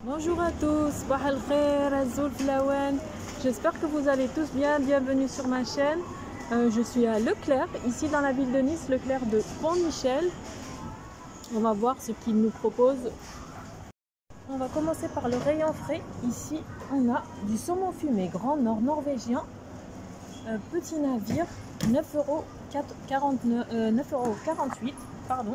Bonjour à tous, Sabah al khair, Azul Flawen. J'espère que vous allez tous bien, bienvenue sur ma chaîne. Je suis à Leclerc, ici dans la ville de Nice, Leclerc de Pont-Michel. On va voir ce qu'ils nous proposent. On va commencer par le rayon frais. Ici, on a du saumon fumé Grand Nord norvégien, petit navire, 9,48 €, pardon.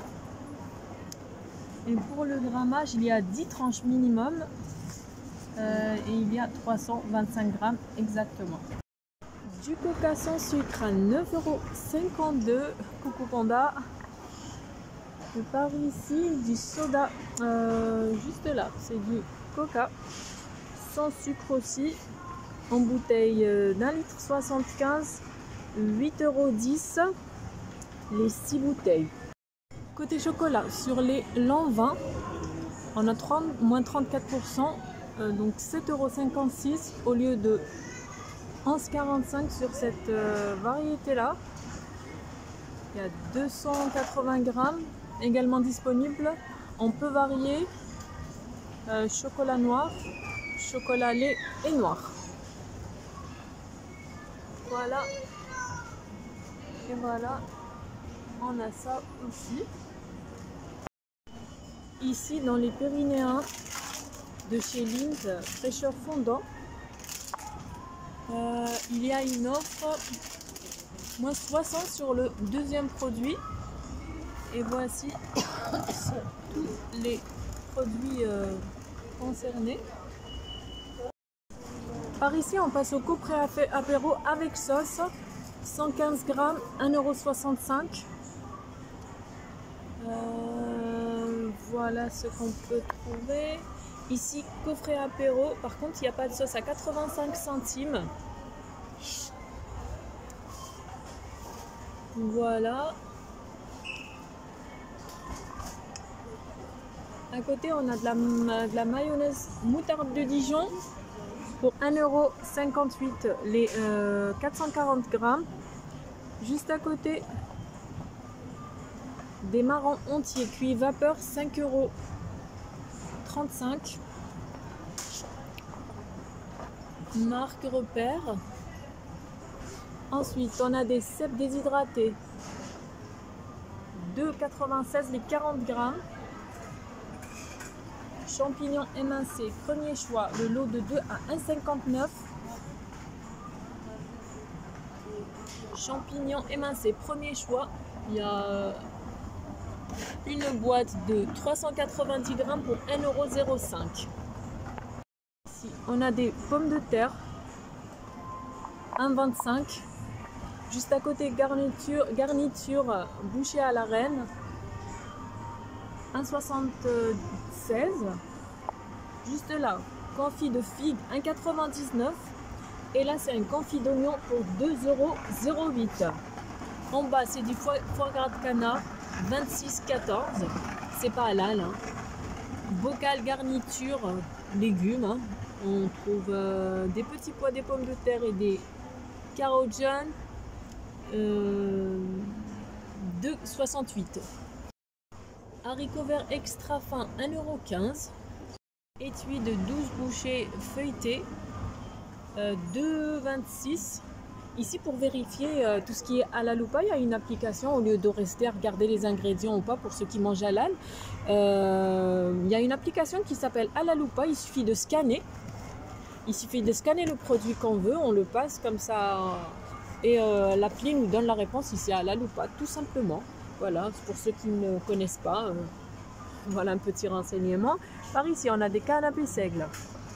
Et pour le grammage, il y a 10 tranches minimum et il y a 325 grammes exactement. Du coca sans sucre à 9,52 €. Coucou Panda. Et par ici, du soda, juste là, c'est du coca sans sucre aussi, en bouteille d'1,75 litre, 8,10 €, les 6 bouteilles. Côté chocolat, sur les Lanvin, on a moins 34%, donc 7,56 € au lieu de 11,45 € sur cette variété-là. Il y a 280 grammes également disponible. On peut varier chocolat noir, chocolat lait et noir. Voilà. Et voilà, on a ça aussi. Ici, dans les Pyrénéens de chez Lindt, fraîcheur fondant, il y a une offre moins 60 sur le deuxième produit. Et voici tous les produits concernés. Par ici, on passe au couperet apéro avec sauce, 115 grammes, 1,65 €. Voilà ce qu'on peut trouver. Ici, coffret apéro. Par contre, il n'y a pas de sauce, à 85 centimes. Voilà. À côté, on a de la mayonnaise moutarde de Dijon pour 1,58 € les 440 grammes. Juste à côté, des marrons entiers cuits vapeur, 5,35 €. Marque Repère. Ensuite, on a des cèpes déshydratés, 2,96 € les 40 grammes. Champignons émincés, premier choix, le lot de 2 à 1,59 €. Champignons émincés, premier choix, il y a une boîte de 390 grammes pour 1,05 €. Ici, on a des pommes de terre, 1,25 €. Juste à côté, garniture bouchée à la reine, 1,76 €. Juste là, confit de figues, 1,99 €. Et là, c'est un confit d'oignon pour 2,08 €. En bas, c'est du foie gras de canard, 26,14 €. C'est pas halal. Hein. Bocal garniture, légumes. Hein. On trouve des petits pois, des pommes de terre et des carottes jaunes, 2,68 €. Haricots verts extra fins, 1,15 €. Étui de 12 bouchées feuilletées, 2,26 €. Ici, pour vérifier tout ce qui est halal ou pas, il y a une application, au lieu de rester à regarder les ingrédients ou pas pour ceux qui mangent halal. Il y a une application qui s'appelle halal ou pas. Il suffit de scanner. Il suffit de scanner le produit qu'on veut, on le passe comme ça et l'appli nous donne la réponse si c'est halal ou pas, tout simplement. Voilà, pour ceux qui ne connaissent pas, voilà un petit renseignement. Par ici, on a des canapés seigles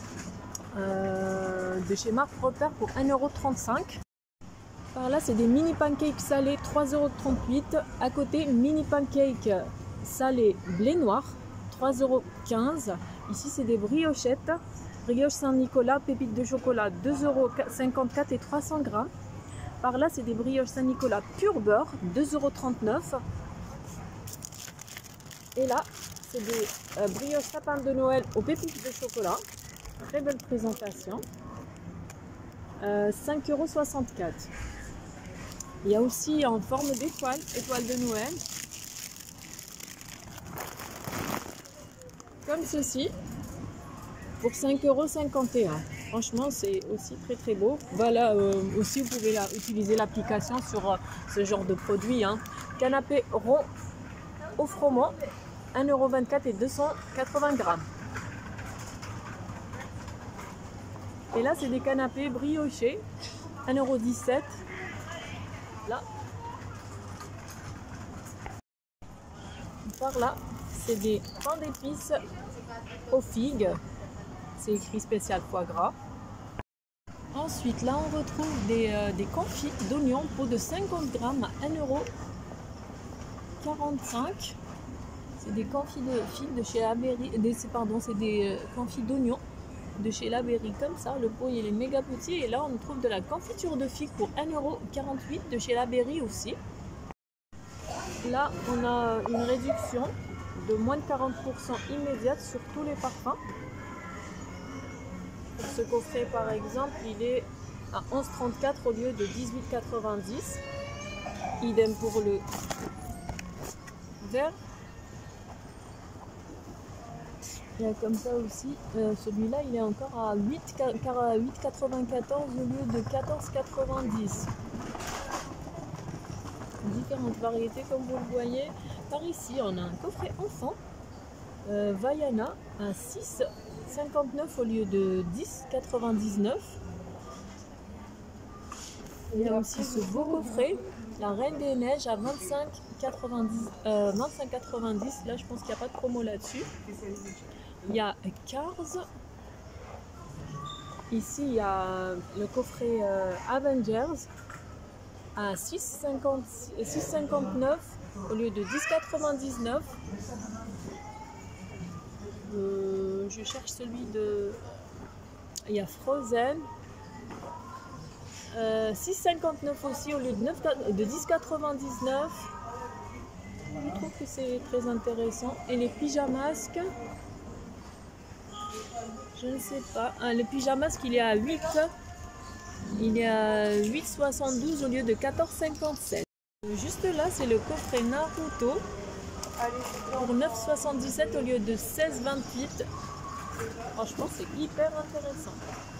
de chez Marque Repère pour 1,35 €. Par là, c'est des mini pancakes salés, 3,38 €. À côté, mini pancakes salés blé noir, 3,15 €. Ici, c'est des briochettes. Brioche Saint-Nicolas, pépites de chocolat, 2,54 € et 300 grammes. Par là, c'est des brioches Saint-Nicolas pur beurre, 2,39 €. Et là, c'est des brioches sapin de Noël aux pépites de chocolat. Très belle présentation. 5,64 €. Il y a aussi en forme d'étoile, étoile de Noël. Comme ceci. pour 5,51 €. Franchement, c'est aussi très très beau. Voilà, aussi vous pouvez utiliser l'application sur ce genre de produit. Hein. Canapé rond au froment, 1,24 € et 280 grammes. Et là, c'est des canapés briochés, 1,17 €. Là. Par là, c'est des pains d'épices aux figues. C'est écrit spécial foie gras. Ensuite, là, on retrouve des confits d'oignons, pot de 50 grammes à 1,45 €. C'est des confits de figues de chez Labéry. C'est des confits d'oignons de chez Labéry comme ça. Le pot il est méga petit. Et là, on trouve de la confiture de figues pour 1,48 € de chez Labéry aussi. Là, on a une réduction de moins de 40% immédiate sur tous les parfums. Pour ce coffret, par exemple, il est à 11,34 € au lieu de 18,90 €. Idem pour le vert. Il y a comme ça aussi. Celui-là, il est encore à 8,94 € au lieu de 14,90 €. Différentes variétés comme vous le voyez. Par ici, on a un coffret enfant. Vaiana à 6,59 € au lieu de 10,99 €. Il y a aussi ce beau coffret, la Reine des Neiges à 25,90 €. Là, je pense qu'il n'y a pas de promo là-dessus. Il y a Cars. Ici, il y a le coffret Avengers à 6,59 € au lieu de 10,99 €. Je cherche celui de... Il y a Frozen. 6,59 € aussi au lieu de 10,99 €. Je trouve que c'est très intéressant. Et les pyjamasques, je ne sais pas. Le pyjamasque, il est à 8,72 € au lieu de 14,57 €. Juste là, c'est le coffret Naruto pour 9,77 € au lieu de 16,28 €. Franchement, c'est hyper intéressant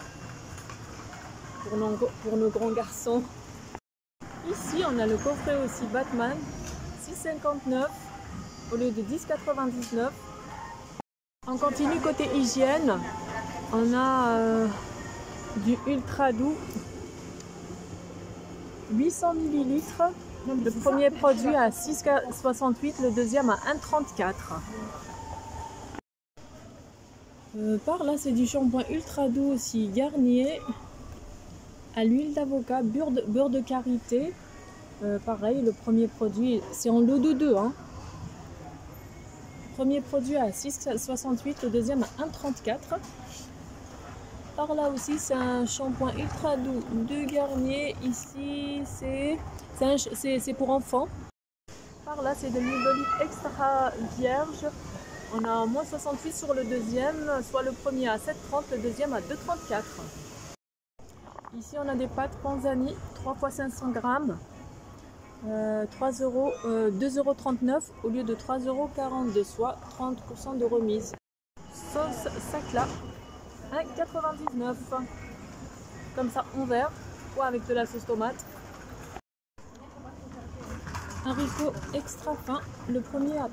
pour nos grands garçons. Ici, on a le coffret aussi Batman, 6,59 € au lieu de 10,99 €. On continue côté hygiène. On a du ultra doux, 800 ml. Le premier produit à 6,68 €, le deuxième à 1,34 €. Par là, c'est du shampoing ultra doux aussi, Garnier, à l'huile d'avocat, beurre de karité. Pareil, le premier produit, c'est en lot de 2. Hein. Premier produit à 6,68 €, le deuxième à 1,34 €. Par là aussi, c'est un shampoing ultra doux de Garnier. Ici, c'est pour enfants. Par là, c'est de l'huile d'olive extra vierge. On a moins 68 sur le deuxième, soit le premier à 7,30 €, le deuxième à 2,34 €. Ici, on a des pâtes Panzani, 3 x 500 grammes. 2,39 € au lieu de 3,42 €, soit 30% de remise. Sauce Sacla, 1,99 €. Comme ça en verre ou avec de la sauce tomate. Haricots extra fin, le premier à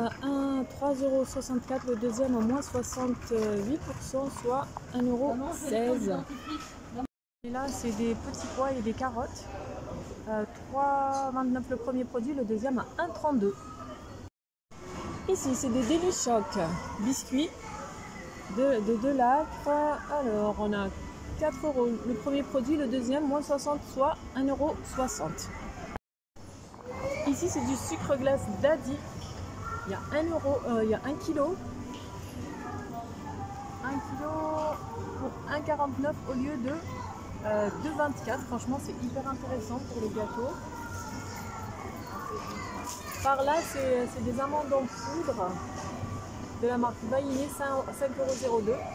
3,64 €, le deuxième à moins 68%, soit 1,16 €. Et là, c'est des petits pois et des carottes. 3,29 € le premier produit, le deuxième à 1,32 €. Ici, c'est des Délichoc biscuits de Delattre. Alors, on a 4 € le premier produit, le deuxième moins 60, soit 1,60 €. Ici, c'est du sucre glace Daddy. Il y a 1 €, il y a 1 kg. 1 kg pour 1,49 € au lieu de 2,24 €. Franchement, c'est hyper intéressant pour les gâteaux. Par là, c'est des amandes en poudre de la marque Vaillé, 5,02 €.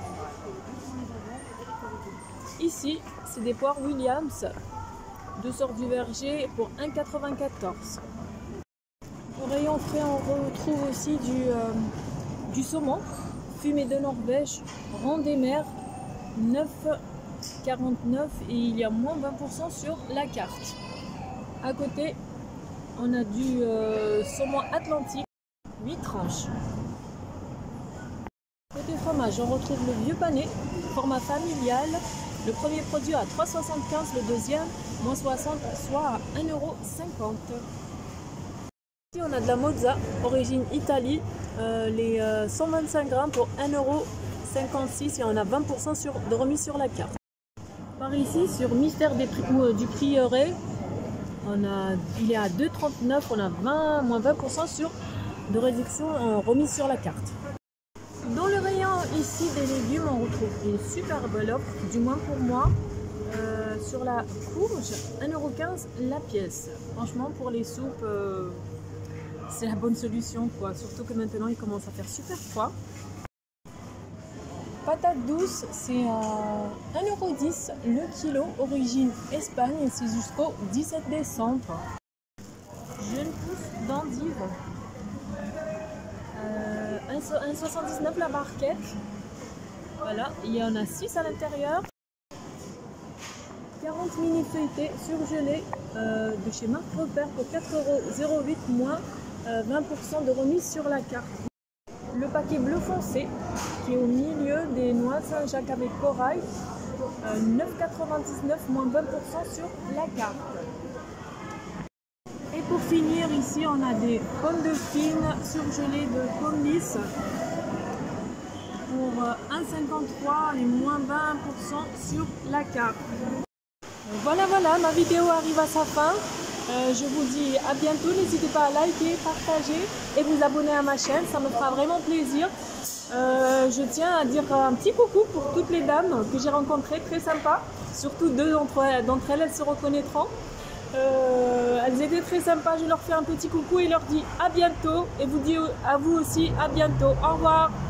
Ici, c'est des poires Williams, 2 sortes du verger pour 1,94 €. Au rayon frais, on retrouve aussi du saumon fumée de Norvège, rang des mers, 9,49 et il y a moins 20% sur la carte. À côté, on a du saumon atlantique, 8 tranches. Côté fromage, on retrouve le vieux pané, format familial. Le premier produit à 3,75, le deuxième, moins 60, soit à 1,50 €. Ici, on a de la mozza, origine Italie, les 125 grammes pour 1,56 € et on a 20% de remise sur la carte. Par ici, sur Mystère des prix, du Prieuré, il est à 2,39, on a moins 20% de réduction en remise sur la carte. Dans le rayon ici des légumes, on retrouve une superbe offre, du moins pour moi, sur la courge, 1,15 € la pièce. Franchement, pour les soupes, c'est la bonne solution, quoi. Surtout que maintenant, il commence à faire super froid. Patates douces, c'est à 1,10 € le kilo, origine Espagne, et c'est jusqu'au 17 décembre. Jeune pousse d'endive. 1,79 la barquette. Voilà, il y en a 6 à l'intérieur. 40 mini feuilletés surgelés de chez Marc Repère pour 4,08 € moins 20% de remise sur la carte. Le paquet bleu foncé qui est au milieu des noix de Saint-Jacques avec corail, 9,99 moins 20% sur la carte. Et pour finir, ici on a des pommes de fine surgelées de pommes lisses pour 1,53 et moins 20% sur la carte. Voilà, ma vidéo arrive à sa fin. Je vous dis à bientôt. N'hésitez pas à liker, partager et vous abonner à ma chaîne, ça me fera vraiment plaisir. Je tiens à dire un petit coucou pour toutes les dames que j'ai rencontrées, très sympas. Surtout 2 d'entre elles se reconnaîtront. Elles étaient très sympas, je leur fais un petit coucou et leur dis à bientôt et vous dis à vous aussi à bientôt. Au revoir.